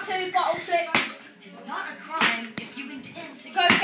2 bottle flips. It's not a crime if you intend to Go